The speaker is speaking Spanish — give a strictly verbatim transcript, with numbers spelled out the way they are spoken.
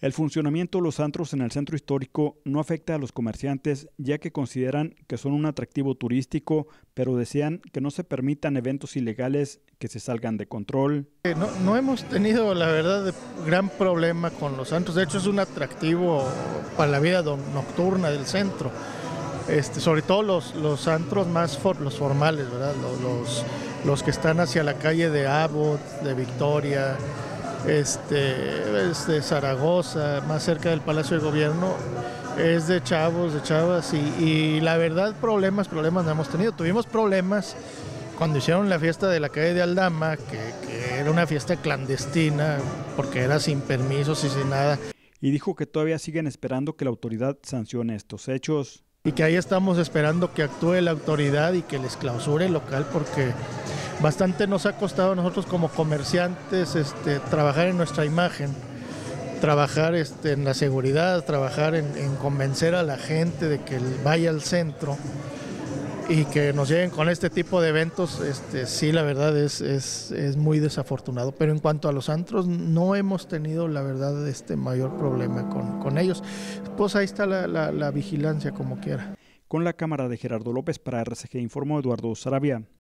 El funcionamiento de los antros en el centro histórico no afecta a los comerciantes, ya que consideran que son un atractivo turístico, pero desean que no se permitan eventos ilegales que se salgan de control. No, no hemos tenido, la verdad, gran problema con los antros. De hecho, es un atractivo para la vida nocturna del centro. Este, sobre todo los, los antros más for, los formales, ¿verdad? Los, los, los que están hacia la calle de Abbott, de Victoria, este, es de Zaragoza, más cerca del Palacio de Gobierno, es de chavos, de chavas, y, y la verdad problemas, problemas no hemos tenido. Tuvimos problemas cuando hicieron la fiesta de la calle de Aldama, que, que era una fiesta clandestina, porque era sin permisos y sin nada. Y dijo que todavía siguen esperando que la autoridad sancione estos hechos. Y que ahí estamos esperando que actúe la autoridad y que les clausure el local, porque bastante nos ha costado a nosotros como comerciantes este, trabajar en nuestra imagen, trabajar este, en la seguridad, trabajar en, en convencer a la gente de que vaya al centro y que nos lleguen con este tipo de eventos. Este, sí, la verdad es, es, es muy desafortunado, pero en cuanto a los antros no hemos tenido la verdad este mayor problema con, con ellos. Pues ahí está la, la, la vigilancia como quiera. Con la cámara de Gerardo López para R C G informó Eduardo Saravia.